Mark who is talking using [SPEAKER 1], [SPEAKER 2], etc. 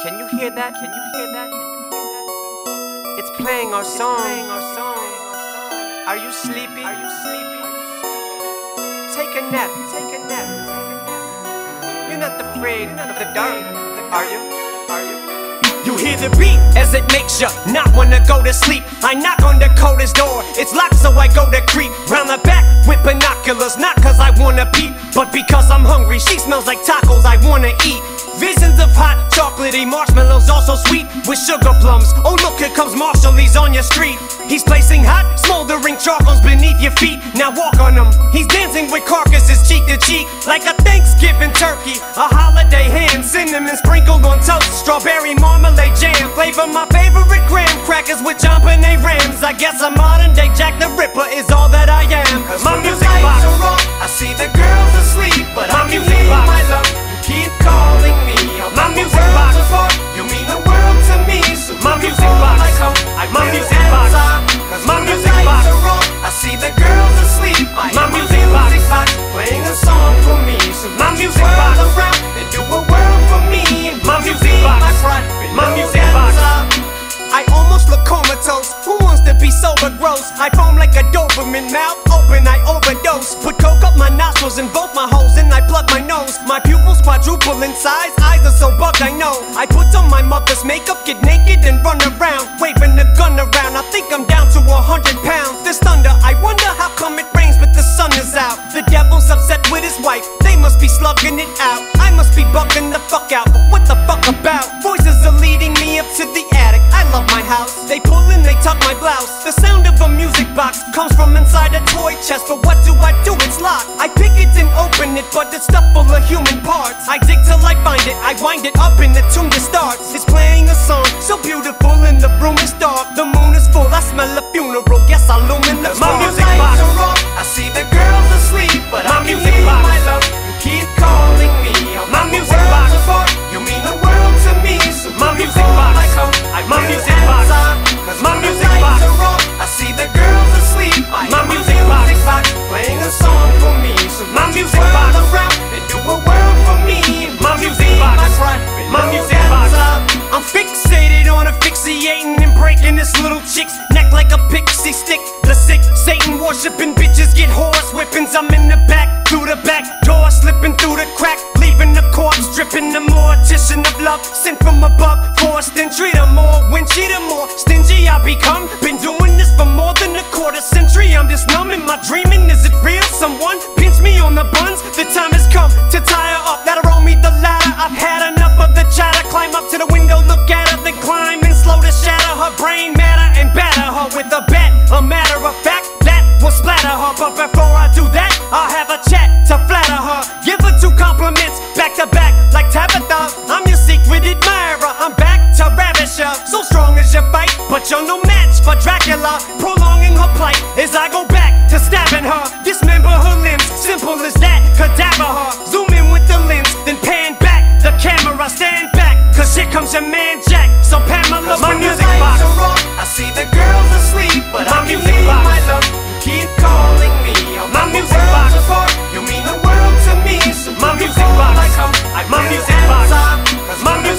[SPEAKER 1] Can you hear that? Can you hear that? Can you hear that? It's playing our song. Are you sleepy? Are you sleepy? Take a nap. Take a nap. You're not afraid of the dark, are you? Are you?
[SPEAKER 2] You hear the beat as it makes you not wanna go to sleep. I knock on Dakota's door, it's locked so I go to creep round the back with binoculars, not cause I wanna peep, but because I'm hungry. She smells like tacos I wanna eat. Visions of hot, chocolatey marshmallows, also sweet with sugar plums. Oh look, here comes Marshall, he's on your street. He's placing hot, smoldering chocolates beneath your feet. Now walk on them. He's dancing with carcasses cheek to cheek, like a Thanksgiving turkey, a holiday ham, cinnamon sprinkled on toast, strawberry marmalade jam. Flavor my favorite graham crackers with JonBenet Rams. I guess a modern day Jack the Ripper is all that I am. My music box,
[SPEAKER 1] I see the girls asleep, but
[SPEAKER 2] my
[SPEAKER 1] I'm
[SPEAKER 2] music
[SPEAKER 1] in
[SPEAKER 2] box.
[SPEAKER 1] my love. You keep calling me.
[SPEAKER 2] My music box.
[SPEAKER 1] You mean the world to me. So
[SPEAKER 2] My music box. My music box. My music box.
[SPEAKER 1] I see the girls asleep.
[SPEAKER 2] My music box.
[SPEAKER 1] Playing a song for me. So
[SPEAKER 2] My
[SPEAKER 1] move
[SPEAKER 2] music
[SPEAKER 1] the world
[SPEAKER 2] box.
[SPEAKER 1] around and do a world for me.
[SPEAKER 2] My
[SPEAKER 1] Would you
[SPEAKER 2] music
[SPEAKER 1] be
[SPEAKER 2] box.
[SPEAKER 1] my front
[SPEAKER 2] My
[SPEAKER 1] below
[SPEAKER 2] music
[SPEAKER 1] and
[SPEAKER 2] box.
[SPEAKER 1] top?
[SPEAKER 2] I almost look comatose. Who wants to be sober gross? I foam like a Doberman, mouth open, I overdose. Put coke up my nostrils and both my holes, and I plug my nose. My pupils quadruple in size, eyes are so bugged I know. I put on my mother's makeup, get naked and run around, waving the gun around. I think I'm down to 100 pounds. This thunder, I wonder how come it rains but the sun is out. The devil's upset with his wife, they must be slugging it out. I must be bugging the fuck out, but what the fuck about? Voices are leading me up to the attic, I love my house. They pull and they tuck my blouse. The sound of a music box comes from inside a toy chest, but what do? It's locked. I pick it and open it, but it's stuffed full of human parts. I dig till I find it, I wind it up and the tune just starts. It's playing a song so beautiful and the room is dark. The moon is full, I smell a funeral, guess I'll illumine the
[SPEAKER 1] My
[SPEAKER 2] music
[SPEAKER 1] lights
[SPEAKER 2] box.
[SPEAKER 1] are off. I see the girls asleep, but
[SPEAKER 2] My
[SPEAKER 1] I'm
[SPEAKER 2] music
[SPEAKER 1] in
[SPEAKER 2] box.
[SPEAKER 1] my love. You keep calling me.
[SPEAKER 2] My
[SPEAKER 1] The
[SPEAKER 2] music
[SPEAKER 1] world's
[SPEAKER 2] box.
[SPEAKER 1] apart. You mean the world to me. So
[SPEAKER 2] My
[SPEAKER 1] move
[SPEAKER 2] music
[SPEAKER 1] on
[SPEAKER 2] box.
[SPEAKER 1] like how I
[SPEAKER 2] My
[SPEAKER 1] feel
[SPEAKER 2] music box.
[SPEAKER 1] inside. 'Cause
[SPEAKER 2] My
[SPEAKER 1] when the
[SPEAKER 2] music
[SPEAKER 1] lights
[SPEAKER 2] box.
[SPEAKER 1] are off, I see the girls asleep. I
[SPEAKER 2] My
[SPEAKER 1] hear
[SPEAKER 2] music box.
[SPEAKER 1] playing a song for me. So
[SPEAKER 2] My
[SPEAKER 1] move the
[SPEAKER 2] music
[SPEAKER 1] world
[SPEAKER 2] box.
[SPEAKER 1] around and do a world for me.
[SPEAKER 2] My
[SPEAKER 1] Would you
[SPEAKER 2] music
[SPEAKER 1] be
[SPEAKER 2] box.
[SPEAKER 1] my front
[SPEAKER 2] My
[SPEAKER 1] below
[SPEAKER 2] music
[SPEAKER 1] and
[SPEAKER 2] box.
[SPEAKER 1] top?
[SPEAKER 2] I'm fixated on asphyxiating and breaking this little chick's neck like a pixie stick. The sick Satan worshipping bitches get horse whippings. I'm in the back, through the back door, slipping through the crack, leaving the corpse dripping. The mortician of love sent from above, forced entry. The more winchy, the more stingy I become. Been doing this for more than a quarter century. I'm just numb in my dreaming. Is it real? Someone pinch me on the buns. The time has come to tie her up. That'll roll me the ladder. I've had enough of the chatter. Climb up to the window, look at her, then climb and slow to shatter her brain matter and batter her with a bat. A matter of fact, that will splatter her. But before I do that, I'll have a chat to flatter her. Give her 2 compliments back to back like Tabitha. I'm your secret admirer. I'm back to ravish her. So strong as your fight, but you're no match for Dracula. Prolonging her plight as I go back to stabbing her. Dismember her limbs, simple as that. Cadaver her. Zoom in with the lens, then pan back the camera. Stand back, cause here comes your man Jack. So Pamela, my
[SPEAKER 1] When the
[SPEAKER 2] music
[SPEAKER 1] lights
[SPEAKER 2] box.
[SPEAKER 1] are off, I see the girls asleep, but
[SPEAKER 2] My
[SPEAKER 1] I'm
[SPEAKER 2] music
[SPEAKER 1] in
[SPEAKER 2] box.
[SPEAKER 1] my love. You keep calling me.
[SPEAKER 2] My
[SPEAKER 1] The
[SPEAKER 2] music
[SPEAKER 1] world's
[SPEAKER 2] box.
[SPEAKER 1] apart. You mean the world to me. So
[SPEAKER 2] My
[SPEAKER 1] move
[SPEAKER 2] music
[SPEAKER 1] on
[SPEAKER 2] box.
[SPEAKER 1] like how I
[SPEAKER 2] My
[SPEAKER 1] feel
[SPEAKER 2] music box.
[SPEAKER 1] inside. 'Cause
[SPEAKER 2] My
[SPEAKER 1] when the